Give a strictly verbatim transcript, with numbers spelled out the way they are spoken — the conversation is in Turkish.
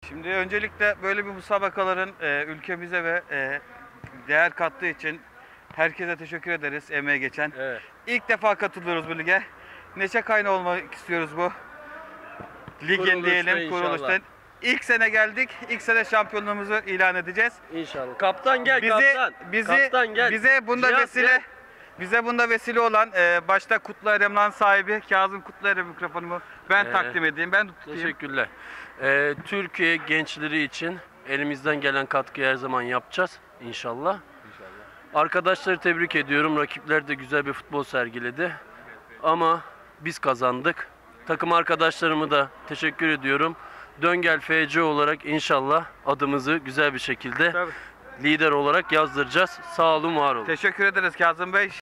Şimdi öncelikle böyle bir müsabakaların e, ülkemize ve e, değer kattığı için herkese teşekkür ederiz, emeğe geçen. Evet. İlk defa katılıyoruz bu lige. Neşe kaynağı olmak istiyoruz bu ligin Kuruluşta diyelim, inşallah. kuruluştan. İlk sene geldik, ilk sene şampiyonluğumuzu ilan edeceğiz. İnşallah. Kaptan gel Bizi, kaptan. bizi, Kaptan gel. bize bunda Cihat vesile, gel. bize bunda vesile olan e, başta Kutlu Eremlan sahibi Kazım Kutlu Erem mikrofonumu ben Ee, takdim edeyim, ben tutayım. Teşekkürler. Ee, Türkiye gençleri için elimizden gelen katkıyı her zaman yapacağız inşallah. Arkadaşları tebrik ediyorum. Rakipler de güzel bir futbol sergiledi. Ama biz kazandık. Takım arkadaşlarımı da teşekkür ediyorum. Döngel F C olarak inşallah adımızı güzel bir şekilde Tabii. lider olarak yazdıracağız. Sağ olun, var olun. Teşekkür ederiz Kazım Bey.